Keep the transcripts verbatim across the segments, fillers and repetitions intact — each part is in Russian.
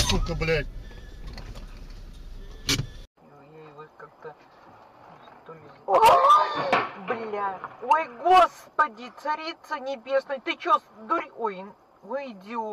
сука, блядь. Я его как-то... Бля. Ой, господи, царица небесная. Ты чё, дурь... Ой, ой, идиот.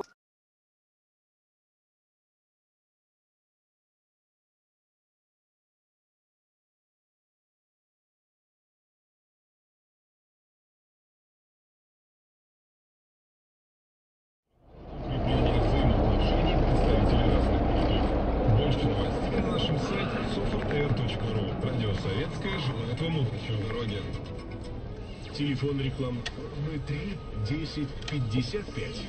Советская желает вам удачи в дороге. Телефон рекламы ноль три десять пятьдесят пять.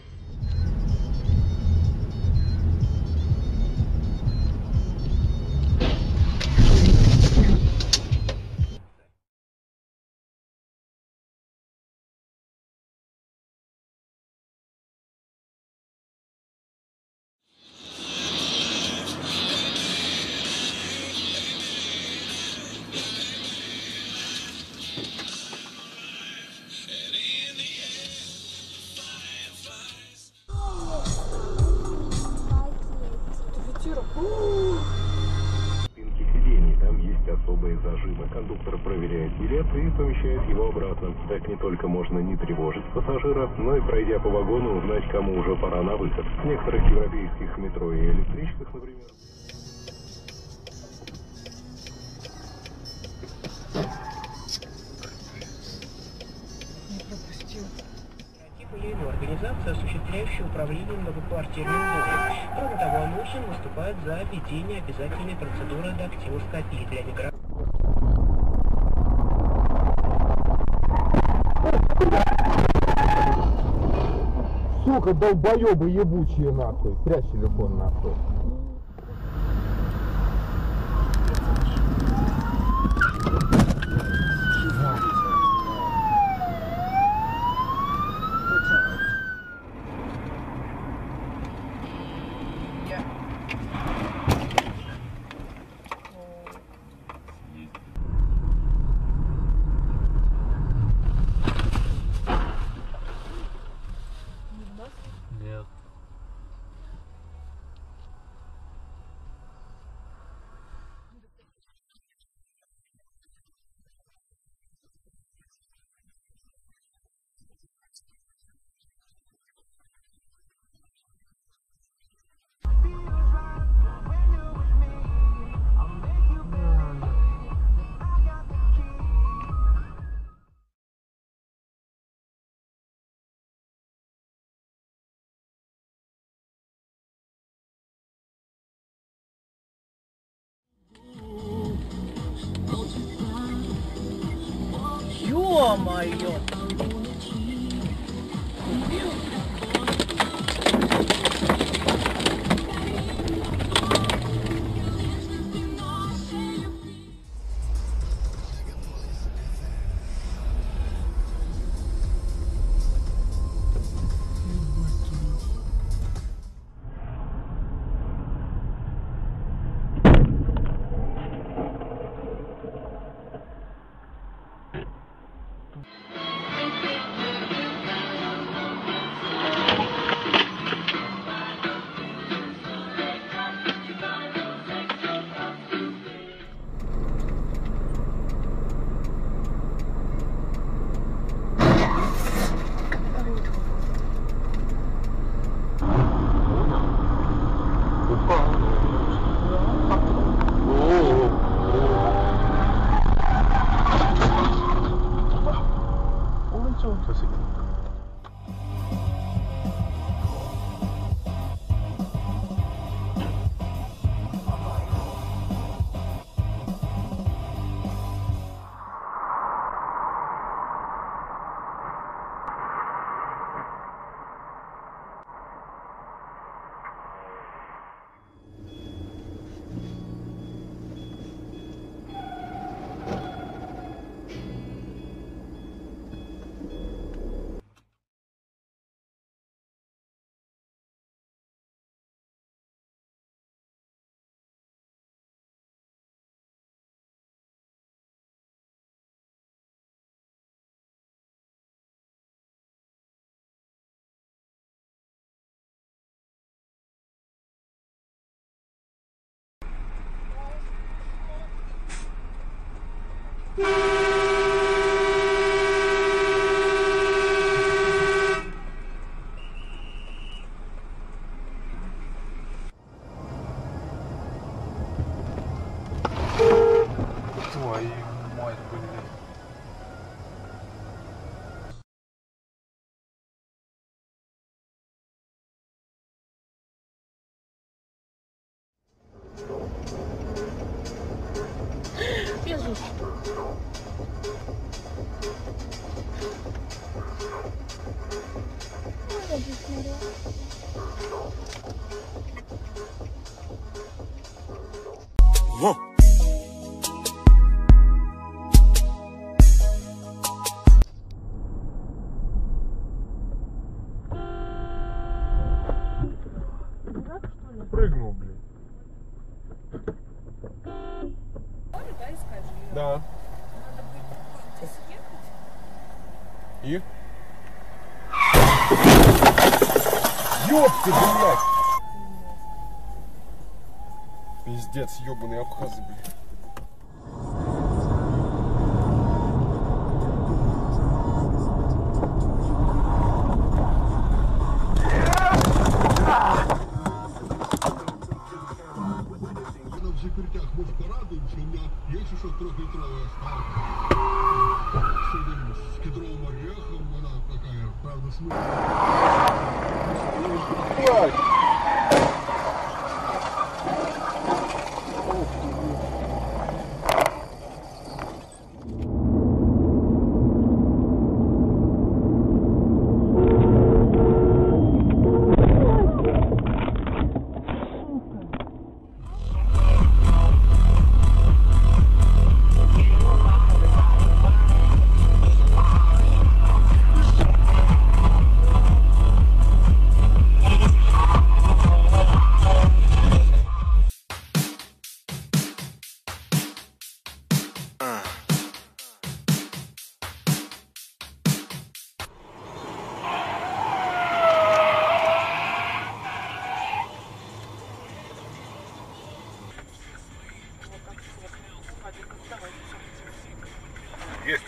Спинки сидений, там есть особые зажимы. Кондуктор проверяет билет и помещает его обратно. Так не только можно не тревожить пассажира, но и, пройдя по вагону, узнать, кому уже пора на выход. В некоторых европейских метро и электричках, например. Не пропустил. Организация, осуществляющая управление многоквартирным домом. Кроме того, Анохин выступает за введение обязательной процедуры дактилоскопии для мигрантов. Сука, долбоебы ебучие нахуй. Прячь телефон нахуй. Нет. Ё-моё! Твою мать, блин. Иисус. Во! Прыгнул, блин. Да. И? Ёпты, блядь! Пиздец, ёбаные абхазы, блядь. В закрытях, может, порадуемся, у меня есть еще трехлитровая ставка. Сегодня с кедровым орехом, она такая, правда, смысл. Есть.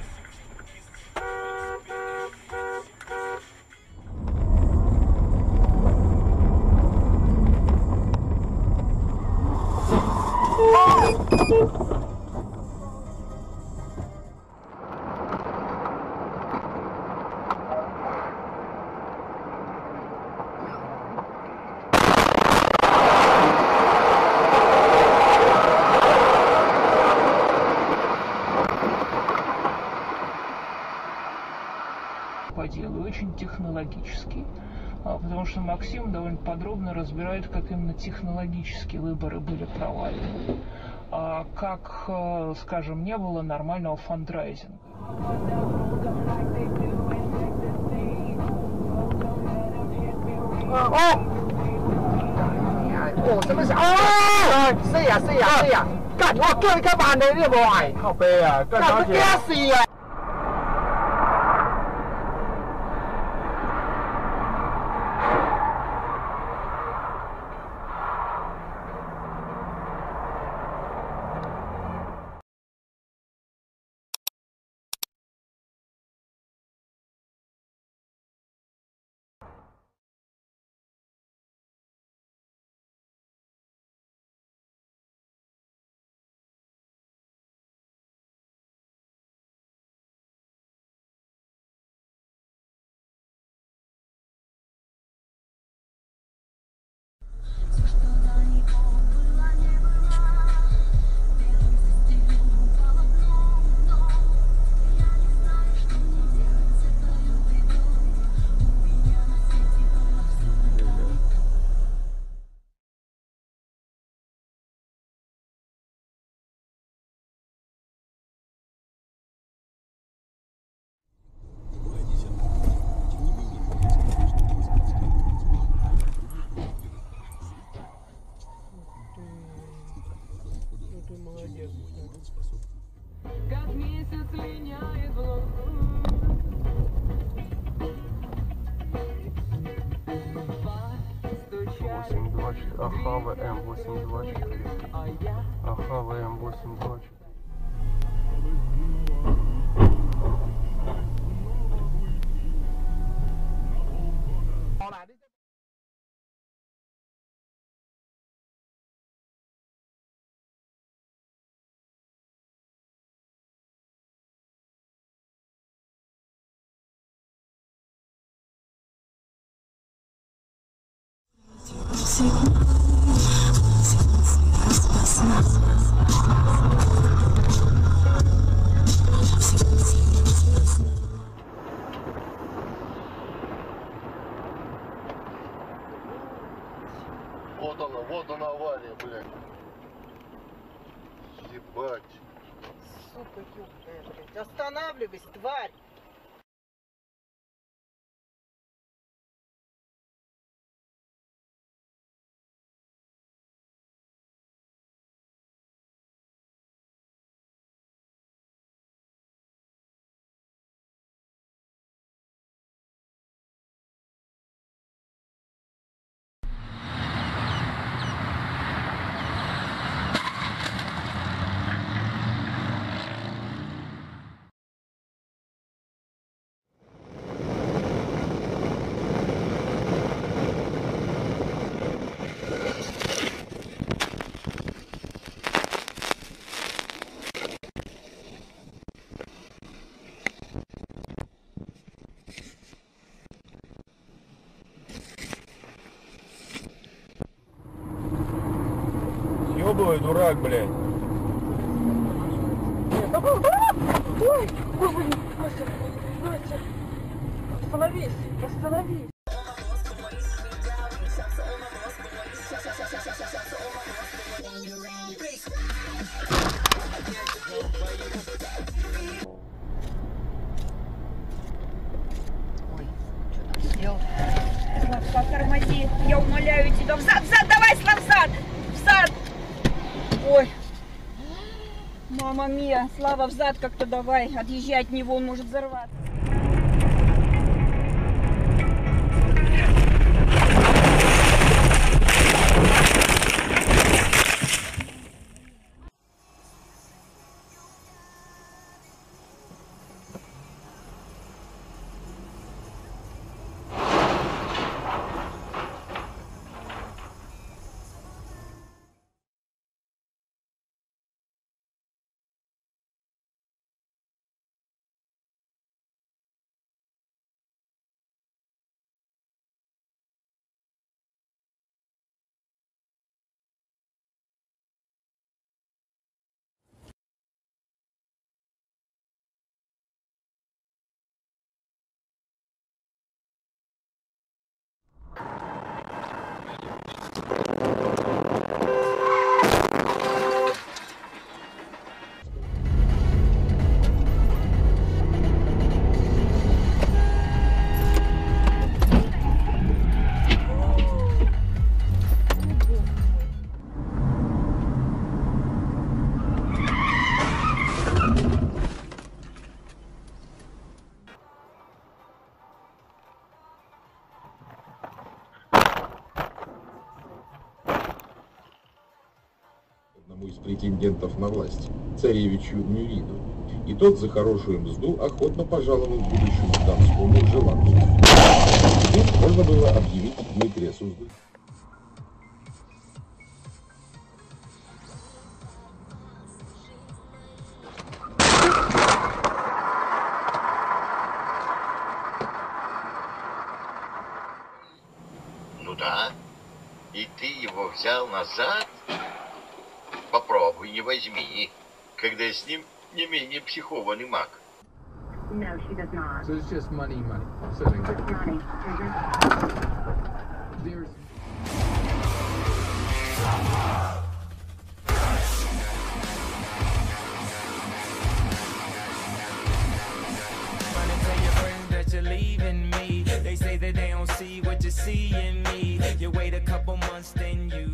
По делу, очень технологический, потому что Максим довольно подробно разбирает, как именно технологические выборы были провалены, как, скажем, не было нормального фандрайзинга. 哦，什么事？啊！是呀，是呀，是呀！干，我叫你干嘛呢？你冇爱？ 靠背啊，干干不惊死呀！ Как месяц линяет в луну. восемь два четыре. Ахава М восемь два четыре. Ахава М восемь два четыре. Вот она, вот она авария, блядь. Ебать. Сука, ёбаная, блядь. Останавливайся, тварь! Ёбаный дурак, блядь. Ой, господи, Настя, Настя, остановись, остановись. Славка, тормози, я умоляю тебя, взад, взад, давай, Слав, взад, взад. Ой, мама мия, Слава, взад как-то давай, отъезжай от него, он может взорваться. Из претендентов на власть, царевичу Мюриду, и тот за хорошую мзду охотно пожаловал будущему дамскому желанию. Теперь можно было объявить Дмитрия Сузду. Ну да, и ты его взял назад? Попробуй, не возьми, когда с ним не менее психованный маг. No, she does not. So it's just money, money. Selling Just money. Mm-hmm. There's... That you're leaving me. They say that they don't see what you see in me. You wait a couple months, then you